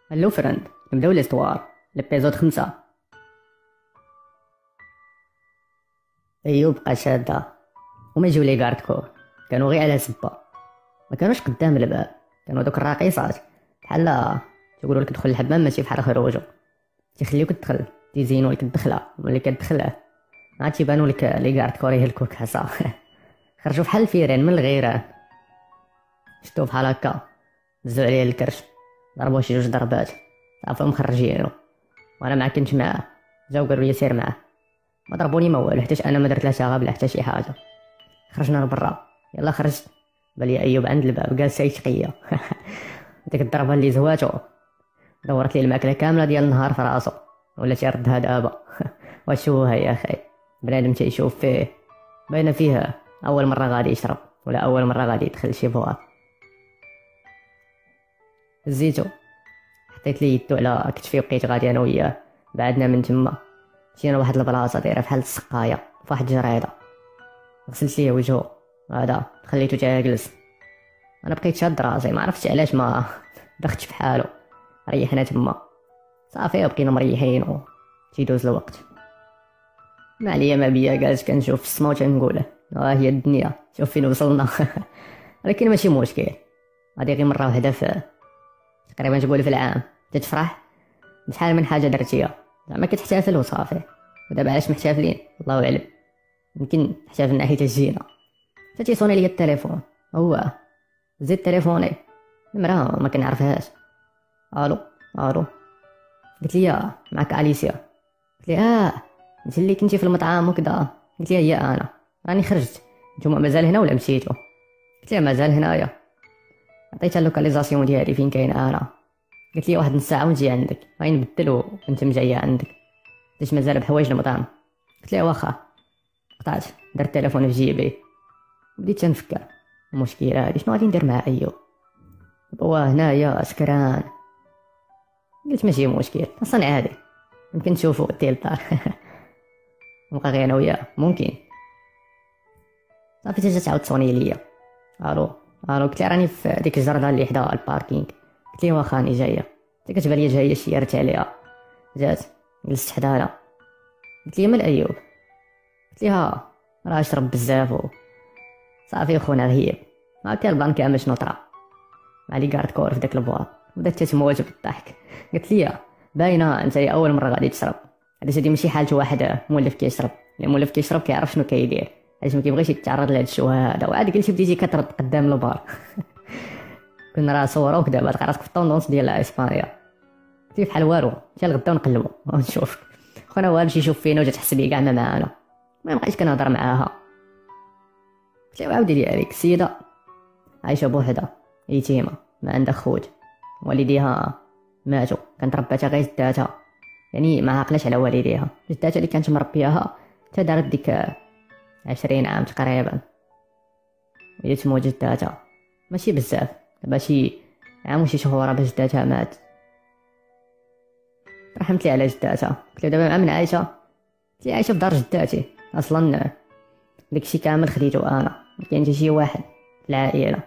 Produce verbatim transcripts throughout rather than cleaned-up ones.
هلو فرند، نبداو ليستوار لابيزود خمسة. ايوب بقى شادة وما يجيو لي كاردكور، كانوا غير على سبة، ما كانوش قدام الباب، كانوا دوك الراقصات بحال تيقولوا لك دخل الحمام ماشي بحال خروجو، تيخليوك تدخل تيزينوا لك الدخله ملي كتدخل عاد تيبانوا لك لي كاردكور يهلكوك حصا. خرجوا بحال الفيران من الغيران، شفتو بحال هكا دزو عليه الكرش، ضربوه شي جوج ضربات صافي مخرجينو، وانا ما كنتش معاه، جاو قالوا لي سير معاه، ما ضربوني ما والو حتى انا ما درت لا شغب لا حتى شي حاجه. خرجنا لبرا، يلا خرجت بالي ايوب عند الباب جالس يشقيا. ديك الضربه اللي زواتو دورت لي الماكله كامله ديال النهار في راسو، ولا تيردها دابا. وشوها يا اخي، بنادم تيشوف فيه باينه فيها اول مره غادي يشرب ولا اول مره غادي يدخل شي بوار. زيتو حطيت لي يدو على كتفي وبقيت غادي انا وياه، بعدنا من تما مشينا لواحد البلاصه دايره بحال السقايه فواحد الجريده، غسلت ليه وجهو هذا خليته تا جلس، انا بقيت شاد راسي ما عرفتش علاش ما دختش بحالو، ريحنا تما صافي بقينا مريحين و تيدوز الوقت. ما عليا ما بيا، جالس كنشوف السما وتنقول ها هي الدنيا شوف فين وصلنا. ولكن ماشي مشكل، غادي غير مره واحده في تقريبا تقول في العام تتفرح بشحال من حاجه درتيها، زعما كتحتفل وصافي. ودابا علاش محتفلين الله اعلم، يمكن احتفلنا حيت جينا. حتى تيصوني ليا التليفون، هو زيد تليفوني المراه ما كنعرفهاش. الو الو، قلت لي معك اليسيا، قلت لي اه انت اللي كنتي في المطعم وكذا، قلت لي هي انا راني خرجت، نتوما مازال هنا ولا مشيتو؟ قلت لي مازال هنايا، عطيتها اللوكاليزاسيون ديالي فين كاين انا، قلت لي واحد نص ساعه ونجي عندك، غادي نبدل وانت جايه عندك، قلت مازال بحوايج المطعم. قلت لي واخا، قطعت درت التليفون في جيبي بديت تنفكر المشكله هادي شنو غادي ندير مع ايوب، هو هنايا سكران. قلت ماشي مشكل اصلا عادي يمكن تشوفوا ديال الدار. نبقى غير انا وياه ممكن. صافي جات تعاود تصوني ليا، الو الو، قلت لها راني في ديك الجرده اللي حدا الباركينغ، قلت لي واخا راني جايه، حتى كتبان لي جايه شيرت عليها، جات جلست حداها، قلت لي مال ايوب، قلت لها راه شرب بزاف و صافي خونا غيب، ما عرفتي البان كامل شنو طرا مع لي كارد كور في داك البواط، بدات تتموت بالضحك. قلت لي باينه انت اول مره غادي تشرب، هذه هادي ماشي حالته واحد مولف كيشرب، اللي مولف كيشرب كيعرف شنو كيدير، علاش ما كيبغيش يتعرض لهاد الشوهه هذا. وعاد قلتي بديتي كترد قدام البار. كنا راه صوروك دابا تلقى راسك في الطوندونس ديال اسبانيا، تي بحال والو، حتى الغدا ونقلبوا ونشوف خونا والو شي يشوف فينا وجا تحس بيه كاع ما معانا. ما بقيتش كنهضر معاها، قلت لها عاودي لي عليك السيده عايشه بوحدها يتيمه ما عندها خوت، والديها ماتوا، كانت رباتها غير جداتها، يعني ما عقلاش على والديها، جداتها اللي كانت مربياها حتى دارت ديك عشرين عام تقريبا، وهي تموت جداتها ماشي بزاف، دابا شي عام وشي شهور باش جداتها مات. رحمت لي على جداتها، قلت لها دابا مع من عايشه، قلت لي عايشه في دار جداتي اصلا، داكشي كامل خديتو انا، ما كاين حتى شي واحد في العائله.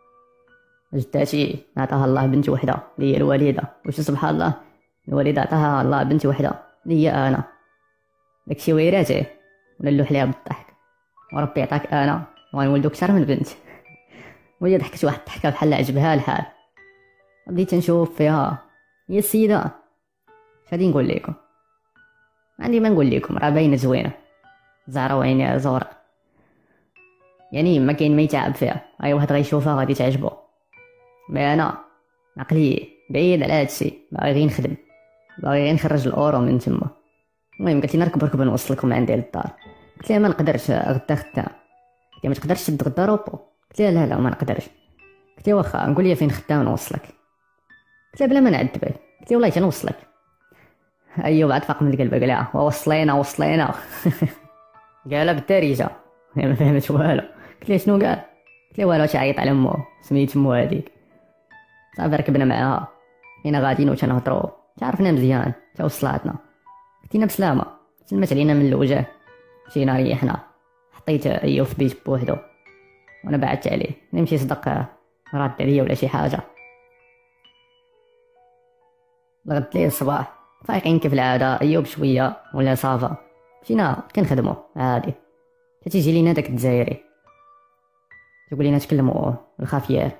جداتي عطاها الله بنت وحده اللي هي الوالده، واش سبحان الله الوالده عطاها الله بنت وحده اللي هي انا، داكشي ويراتي ونلوح ليها بالضحك، وربي يعطاك انا وغنولدو كثر من بنت. وهي ضحكت واحد الضحكه بحال عجبها الحال، بديت نشوف فيها هي السيده. اش غادي نقول لكم، عندي ما نقول لكم، راه باينه زوينه زهره وعينيها زرق، يعني ما كاين ما يتعب فيها، اي واحد غيشوفها غادي تعجبو. مي انا عقلي بعيد على هادشي، باغي غير نخدم، باغي غير نخرج الاورو من تما. المهم قالت لي نركب ركب نوصلكم عندي للدار، قلت لها ما نقدرش غدا خدام، قلت لها ما تقدرش تشد غدا روبو، قلت لها لا لا ما نقدرش، قلت لها واخا نقول لي فين خدام نوصلك، قلت لها بلا ما نعذبك، قلت لها والله تنوصلك. ايوب عاد فاق من القلب قال لها وصلينا وصلينا. قالها بالدارجه ما فهمت والو، قلت لها شنو قال، قلت لها والو تعيط على مو سميت مو هذيك. صافي ركبنا معاها هنا غاديين وتنهضروا، تعرفنا مزيان تا وصلاتنا، كنتينا بسلامه، سلمت علينا من الوجه، مشينا ريحنا، حطيت ايوب في بيت بوحدو وانا بعدت عليه نمشي صدق راد عليا ولا شي حاجه. لغد ليه الصباح فايقين كيف العاده، ايوب شويه ولا صافا، مشينا كنخدمو عادي. تيجي لينا داك الجزائري تقول لينا تكلموا الخافيار،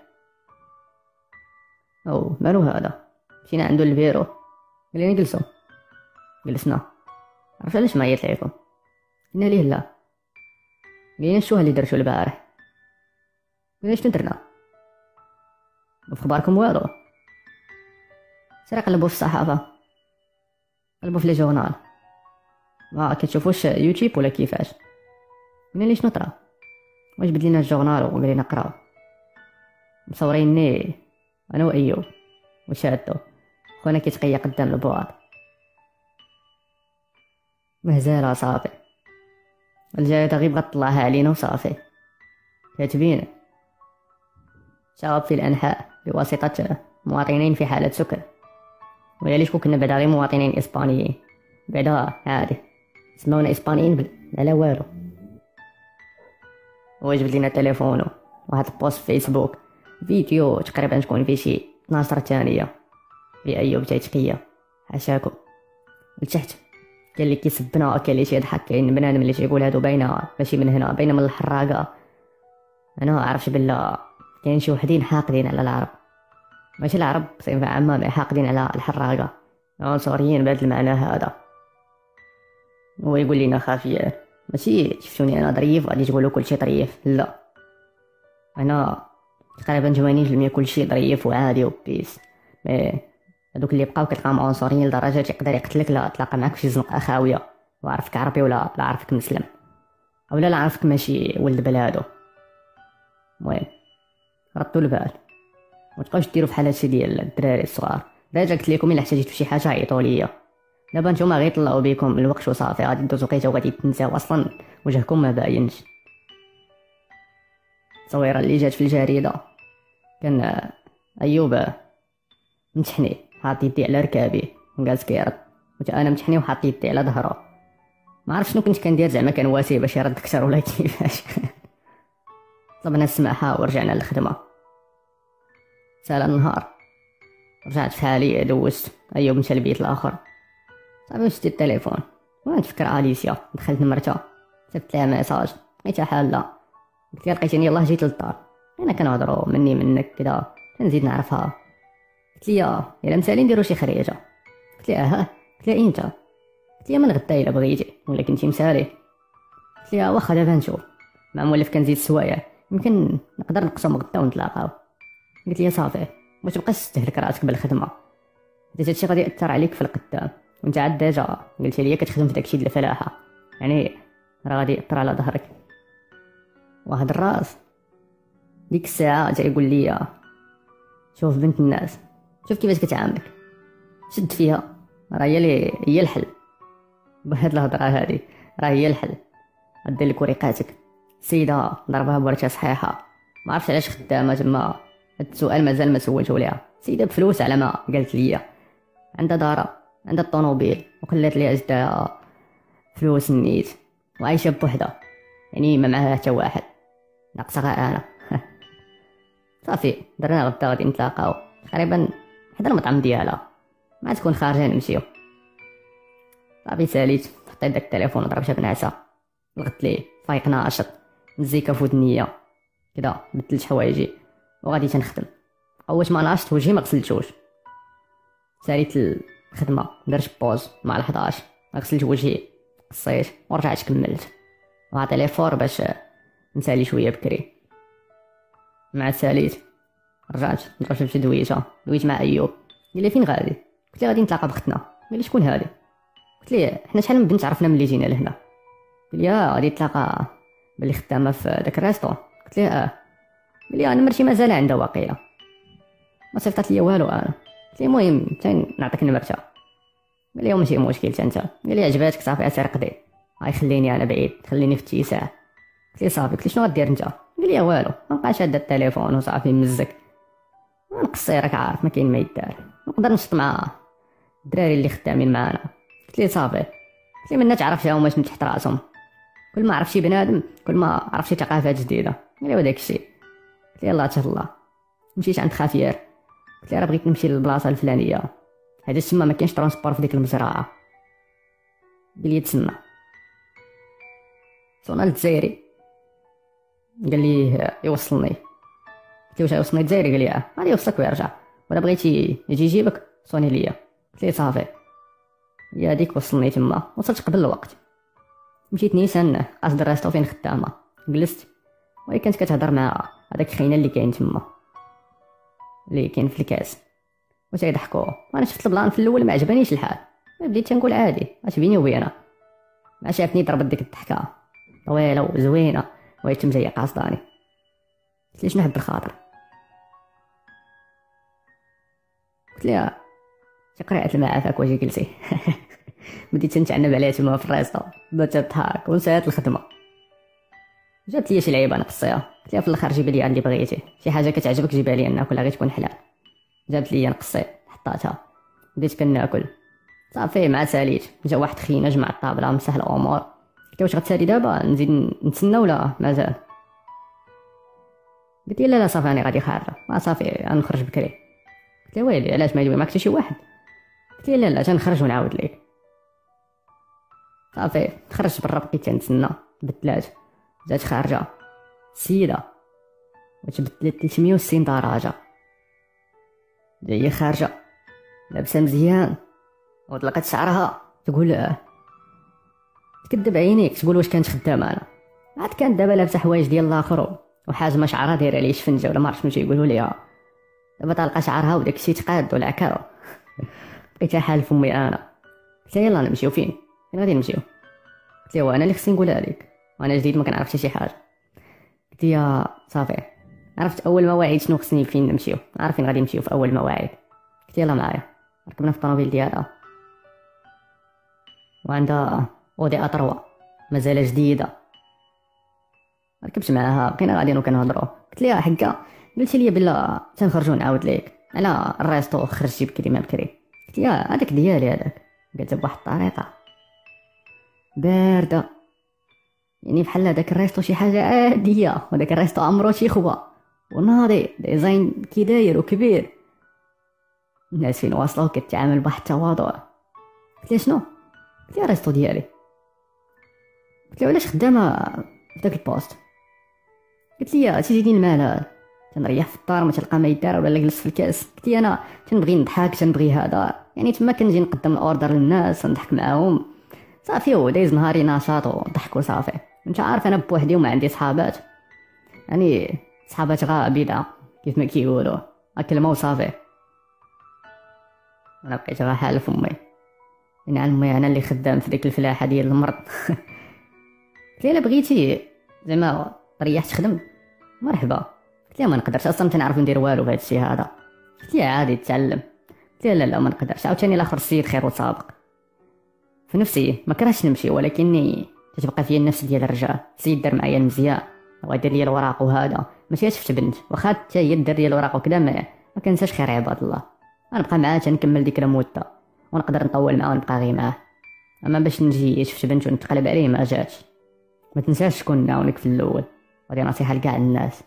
او مالو هذا. مشينا عنده البيرو قال لنا جلسوا، جلسنا. عرفت علاش ما عيط ليكم؟ قلنا ليه لا. قال لنا شو اللي درتو البارح؟ قلنا شنو درنا؟ ما في اخباركم والو. سرا قلبوا في الصحافه، قلبوا في لي جورنال، ما كتشوفوش يوتيوب ولا كيفاش؟ قلنا ليه شنو طرا؟ واش بدل لنا الجورنال وقال لنا نقراو، مصوريني انا وايوب وشادو خونا كيتقيا قدام البواط، مهزالة صافي. الجريدة غير بغات تطلعها علينا وصافي. كاتبين شغب في الأنحاء بواسطة مواطنين في حالة سكر، ويا ليش كنا بعدا غير مواطنين إسبانيين، بعدا عادي سمونا إسبانيين بل... على والو. وجبت لينا تليفونو واحد البوست في فيسبوك، فيديو تقريبا تكون فيه شي اثناش ثانية في أيوب تيتقيا حاشاكم. لتحت كاين اللي كيسبنا، كاين اللي تيضحك، كاين بنادم اللي تيقول هادو باينه ماشي من هنا، باينه من الحراقه. انا ما عرفتش بلا كاين شي وحدين حاقدين على العرب، ماشي العرب بصفه عامه، مي حاقدين على الحراقه، عنصريين بهذا المعنى هذا. هو يقول لنا خافيار، ماشي شفتوني انا ظريف غادي تقولوا كلشي ظريف، لا انا تقريبا ثمانين بالمية كلشي ظريف وعادي وبيس. مي هذوك اللي بقاو كتلقاهم عنصريين لدرجه يقدر يقتلك، لا تلاقى معاك شي زنقه خاويه وعرفك عربي ولا لا عرفك مسلم، اولا لا عرفك ماشي ولد بلادو. المهم ردوا البال وتبقاوش ديروا بحال هادشي ديال الدراري الصغار. ديجا قلت لكم الا احتاجيتو شي حاجه عيطوا ليا، دابا نتوما غير طلعوا بكم الوقت وصافي، غادي دوزو لقيتو غادي تنساو اصلا وجهكم ما باينش. التصويره اللي جات في الجريده كان ايوب متحني حاط يدي على ركابي وجالس كيرد، وتا انا متحني وحاط يدي على ظهره. ما عرفت شنو كنت كندير، زعما كان واسي باش يرد اكثر ولا كيفاش. طلبنا السماحه ورجعنا للخدمه. سال النهار رجعت في حالي، دوزت ايوب مشى للبيت الاخر، صافي شديت التليفون وانا نتفكر اليسيا، دخلت نمرتها صيفط لها ميساج لقيتها حاله، قلت لها لقيتيني يلاه جيت للدار، انا كنهضروا مني منك كذا كنزيد نعرفها. قلت لي الا مسالي نديرو شي خريجه، قلت لها ها، قلت لها امتى؟ قلت لها من غدا الا بغيتي ولا كنتي مسالي. قلت لها واخا دابا نشوف، مع مولف كنزيد السوايع يمكن نقدر نقسم غدا ونتلاقاو. قلت لها صافي ما تبقاش تستهلك راسك بالخدمه، حيت هادشي غادي ياثر عليك في القدام، وانت عاد ديجا قلتي لي كتخدم في داكشي ديال الفلاحه، يعني راه غادي ياثر على ظهرك. واحد الراس ديك الساعه جا يقول لي شوف بنت الناس، شوف كيفاش كتعاملك، شد فيها، راه هي اللي هي الحل. بهاد الهضره هادي راه هي الحل، غدير لك وريقاتك. السيده ضربها بورتها صحيحه، ما عرفتش علاش خدامه تما، هاد السؤال مازال ما سولته ليها. سيده بفلوس على ما قالت لي، عندها دار، عندها الطوموبيل وخلات ليها جدها فلوس النيت وعايشه بوحدها، يعني ما معاها حتى واحد، ناقصه غير انا. صافي درنا غدا غادي نتلاقاو تقريبا حدا المطعم ديالها، ما تكون خارجه نمشيو. صافي ساليت حطيت داك التليفون وضربتها بنعسه، لغت ليه فايق ناشط، مزيكا في ودنيا كدا، بدلت حوايجي وغادي تنخدم. اول ما ناشط وجهي ما غسلتوش، ساليت الخدمه درت بوز مع الحداش، غسلت وجهي قصيت ورجعت كملت، وعطي لي فور باش نسالي شويه بكري. مع ساليت رجعت درت شي دويشه، دويت مع ايوب قال لي فين غادي؟ قلت له غادي نتلاقى بختنا. قال لي شكون هادي؟ قلت ليه حنا شحال من بنت عرفنا ملي جينا لهنا. قال لي اه غادي نتلاقى باللي خدامه في داك الريستو. قلت ليه اه. قال لي انا مرتي مازال عندها واقيلا، ما صيفطات لي والو انا. قلت ليه المهم حتى نعطيك نمرتها. قال لي ماشي مشكل حتى انت. قال لي عجباتك صافي اسير قضي، غاي خليني انا بعيد، خليني في التيساع. قلت ليه صافي. قلت لي شنو غدير انت؟ قال لي والو، ما بقاش هاد التليفون وصافي مزك، نقصي راك عارف ما كاين ما يدار، نقدر نشط مع الدراري اللي خدامين معانا. قلت لي صافي. قلت لي منا تعرف فيهم واش من تحت راسهم، كل ما عرف شي بنادم كل ما عرف شي ثقافات جديده. قال لي وداك الشيء. قلت لي الله تهلا. مشيت عند خافيار، قلت لي راه بغيت نمشي للبلاصه الفلانيه حيت تما ما كاينش ترونسبور في ديك المزرعه. قال لي تسنى. صونا الجزائري قال لي يوصلني. قلت له واش يوصلني الجزائري؟ قال لي اه غادي يوصلك ويرجع، ولا بغيتي يجي يجيبك صوني ليا. قلت ليه صافي. يا ديك وصلني تما، وصلت قبل الوقت. مشيت نيسان قاصد الريستو فين خدامه، جلست وهي كانت كتهضر مع هذاك خينا اللي كاين تما اللي كاين في الكاس وتيضحكوا. وانا شفت البلان في الاول ما عجبنيش الحال، بديت تنقول عادي اش بيني وبينها. ما شافني ضربت ديك الضحكه طويله وزوينه وهي تم جايه قاصداني. قلت لي شنو حب الخاطر؟ قلت لها شي قريعه الماء عافاك واجي جلسي. بديت نتعنب عليها تما في الريستو، بدات تضحك ونسات الخدمه. جابت لي شي لعيبه نقصيها، قلت لها في الاخر جيبي لي اللي بغيتي، شي حاجه كتعجبك جيبها لي ناكلها غير تكون حلال. جابت لي نقصي حطاتها، بديت كناكل صافي. مع ساليت جا واحد خينا جمع الطابله مسح الامور. قلت له واش غتسالي دابا نزيد نتسنى ولا مازال؟ قلت لي لا لا صافي انا غادي خارجه، ما صافي غنخرج بكري. قلت لها ويلي علاش ما يدوي معك حتى شي واحد؟ قلت لي لا لا تنخرج ونعاود ليك. صافي خرجت برا بقيت تنتسنى بدلات. جات خارجه السيده وتبدلت ثلاثمية وستين درجه، جايه خارجه لابسه مزيان وطلقت شعرها تقول تكذب عينيك، تقول واش كانت خدامه. انا عاد كانت دابا لابسه حوايج ديال الاخر وحاجمه شعرها دايره ليه شفنجه ولا ما عرفتش شنو تيقولوا ليها. دابا طالقه شعرها وداك الشيء تقاد والعكاوه. بقيت حال فمي انا. قلت لها يلاه نمشيو. فين فين غادي نمشيو؟ قلت لها وانا اللي خصني نقولها لك وانا جديد ما كنعرف حتى شي حاجه. قلت لها صافي عرفت اول مواعيد شنو خصني فين نمشيو، عارفين غادي نمشيو في اول مواعيد. قلت يلا معايا. ركبنا في الطوموبيل ديالها وعندها اودي اتروا مازال جديده. ركبت معاها بقينا غاديين وكنهضروا. قلت لها حكا قلتي لي بلا تنخرجوا نعاود ليك على الريستو خرجتي بكري ما بكري. قلت لها هذاك ديالي هذاك. قالت بواحد الطريقه بارده يعني بحال هذاك الريستو شي حاجه عاديه، وداك الريستو عمرو شي خوه وناضي ديزاين كي داير وكبير. الناس فين واصلوا كتعامل بواحد التواضع. قلت لها شنو؟ قلت لها الريستو ديالي. قلت لها علاش خدامه في داك البوست؟ قلت لي تيجيني الملل تنريح في الدار ما تلقى ما يدار ولا جلس في الكاس. قلت لي انا تنبغي نضحك تنبغي هذا يعني تما كنجي نقدم الاوردر للناس نضحك معاهم صافي ودايز نهاري نشاط وضحك وصافي. انت عارف انا بوحدي وما عندي صحابات يعني صحابات غا بدعه كيف ما كيقولوا كلمه وصافي. انا بقيت غا حال فمي من علمي انا اللي خدام في ديك الفلاحه ديال المرض. قلت لها بغيتي زعما ريح تخدم مرحبا. قلت لها ما نقدرش اصلا تنعرف ندير والو في هذا الشيء هذا. قلت لها عادي تتعلم. قلت لها لا لا ما نقدرش. عاوتاني الاخر السيد خير وسابق في نفسي ما كرهتش نمشي ولكني تتبقى فيا النفس ديال الرجال. السيد دار معايا المزيان وغيدير لي الوراق وهذا ماشي شفت بنت واخا حتى هي دار لي الوراق وكذا ما ما كنساش خير عباد الله. غنبقى معاه تنكمل ديك المده ونقدر نطول معاه ونبقى غير معاه. اما باش نجي شفت بنت ونتقلب عليه ما جاتش. ما تنساش شكون نعاونك في الاول. هذه نصيحه لكاع الناس.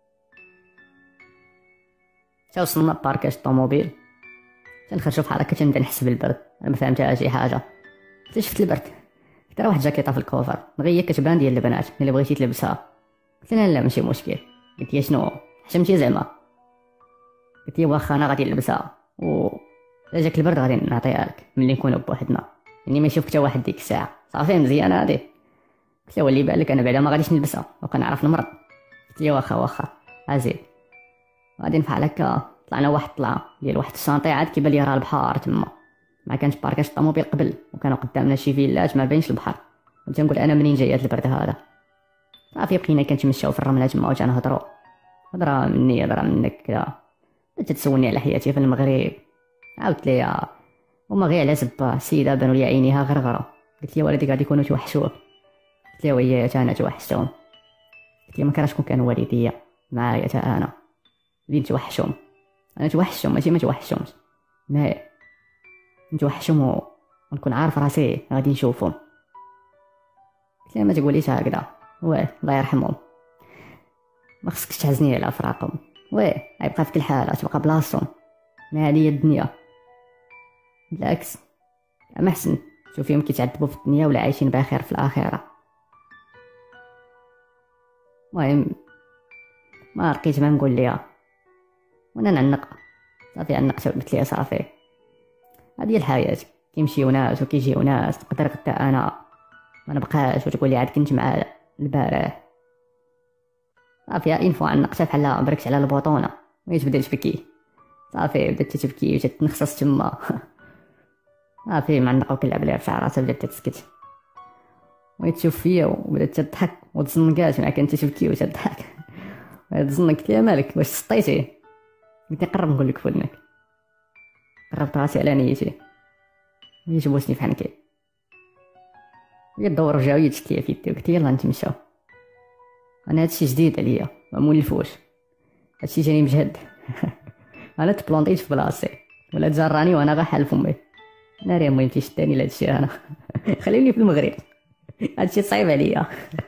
تا وصلنا باركاج الطوموبيل تنخرجوا بحال هكا تنبدا نحس بالبرد. انا ما فهمتها شي حاجه حتى شفت البرد. قلت راه واحد جاكيطه في الكوفر دغيا كتبان ديال البنات اللي بغيتي تلبسها. قلت لها لا ماشي مشكل. قلت لها شنو حشمتي زعما؟ قلت لها واخا انا غادي نلبسها و الا جاك البرد غادي نعطيها لك ملي نكونوا بوحدنا يعني ما يشوفك حتى واحد ديك الساعه صافي مزيانه هذه. قلت لها ولي بالك انا بعدا ما غاديش نلبسها وكنعرف نمرض. قلت لها واخا واخا ازيد. غادي بحال هكا طلعنا واحد طلعه ديال واحد الشانطي عاد كيبان لي راه البحر تما. ما كانش باركاج الطوموبيل قبل وكانوا قدامنا شي فيلات ما بينش البحر. كنت نقول انا منين جاي هاد البرد هذا. صافي بقينا كنتمشاو في الرمله تما وتنهضروا هضره مني هضره منك كذا. تتسولني على حياتي في المغرب عاودت ليها وما غير على سبه السيده بانوا لي عينيها غرغره. قلت لها والديك غادي يكونوا توحشوك. قلت لها وهي حتى انا توحشتهم. قلت لها ما كرهتش كون كانوا والديا معايا حتى انا اللي نتوحشهم. انا توحشهم ماشي ما توحشهمش ما نتوحشهم ونكون عارف راسي غادي نشوفهم. قلت لها ما تقوليش هكذا واه الله يرحمهم ما خصكش تحزني على فراقهم واه غيبقى في كل حاله تبقى بلاصتهم ما هذه هي الدنيا. بالعكس ما احسن تشوفيهم كيتعذبوا في الدنيا ولا عايشين بخير في الاخره. المهم ما لقيت ما نقول ليها وانا نعنق صافي، عنقت قلت ليها صافي هذه الحياه، كيمشيو ناس وكيجيو ناس، نقدر غدا انا ما نبقاش وتقول لي عاد كنت مع البارح. صافي ان فوا عنقتها بحال بركت على البطونه وهي تبدا تبكي، صافي بدات تبكي وتتنخصص تما صافي معنقه وكنلعب ليها في شعرها بدات تسكت وهي تشوف فيا وبدات تضحك وتزنقات مع كانت تبكي وتضحك تزنق. قلت لها مالك واش سطيتي؟ قلت لي قرب نقول لك فودنك، قربت راسي على نيتي وهي تبوسني في حنكي وهي تدور وجهها وهي تشد ليا في يدي وقلت يلا نتمشاو. انا هادشي جديد عليا ما مولفوش، هادشي جاني مجهد انا تبلونطيت في بلاصتي ولا تجراني وانا غا حال فمي. انا راه المهم تيشداني لهادشي انا خليني في المغرب هادشي صعيب عليا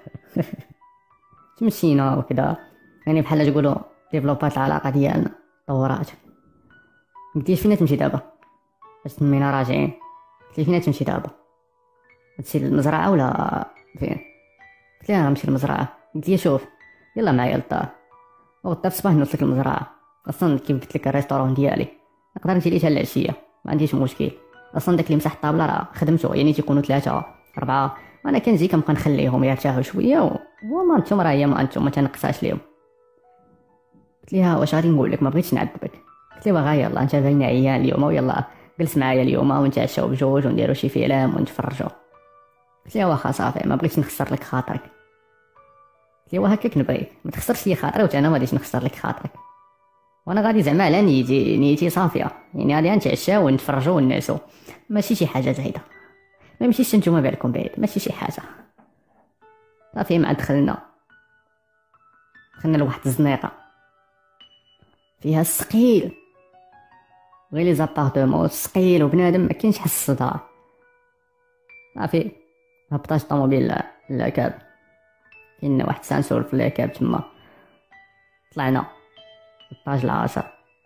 تمشينا وكذا يعني بحال تقولوا ديفلوبات العلاقه ديالنا طورات. قلت لي فين تمشي دابا باش تمينا راجعين؟ قلت لي فين تمشي دابا؟ تمشي للمزرعه ولا فين؟ قلت لها نمشي للمزرعه. قلت لي شوف يلا معايا للدار وغدا في الصباح نوصلك للمزرعه، اصلا كيف قلت لك الريستورون ديالي نقدر نجي ليه حتى العشيه ما عنديش مشكل، اصلا داك اللي مسح الطابله راه خدمته يعني تيكونوا ثلاثه اربعه وانا كنجي كنبقى نخليهم يرتاحوا شويه وما انتم راه هي ما انتم ما تنقصاش ليهم. قلت لها واش غادي نقول لك ما بغيتش نعذبك. قلت لها غا يلا انت باينه عيان اليوم ويلا جلس معايا اليوم ونتعشاو بجوج ونديروا شي فيلم ونتفرجوا. قلت لها واخا صافي ما بغيتش نخسر لك خاطرك. قلت لها هكاك نبغيك ما تخسرش لي خاطري وتا انا ما غاديش نخسر لك خاطرك، وانا غادي زعما على نيتي نيتي صافيه يعني غادي نتعشاو ونتفرجوا وننعسوا ماشي شي حاجه زايده، ما يمشيش نتوما بالكم بعيد ماشي شي حاجه. صافي مع دخلنا دخلنا لواحد الزنيقه فيها السقيل غير لي زابارتمون السقيل وبنادم ما كاينش حس الصداع. صافي هبطات الطوموبيل لاكاب كاين واحد سانسور في لاكاب تما، طلعنا الطاج العاشر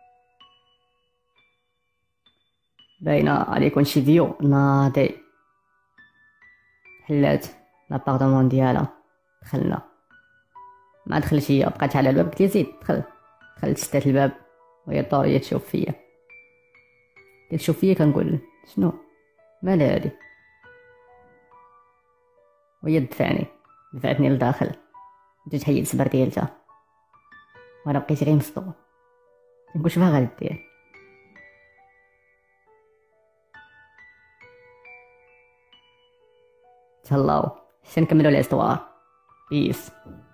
باينه عليكم شي فيو ناضي. حلات لابارتمون ديالها دخلنا ما دخلش هي بقات على الباب قلت لي زيد دخل. دخلت شدات الباب وهي طوريه تشوف فيا كتشوف فيا كنقول شنو مال هادي وهي دفعني دفعتني لداخل بديت حيد السبر ديالتها وانا بقيت غير مصدوم نقول شنو غادي دير. تهلاو حتى نكملوا الاستوار بيس.